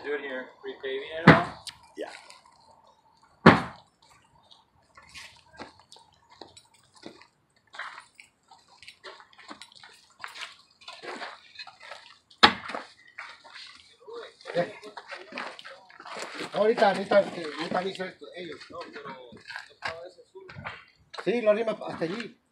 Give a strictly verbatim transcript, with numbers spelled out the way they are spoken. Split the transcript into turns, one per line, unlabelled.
do it here. Repaving it all?
Yeah. Ahorita, ahorita, ahorita hizo esto, ellos. No, pero no estaba ese azul. Sí, lo arrima hasta allí.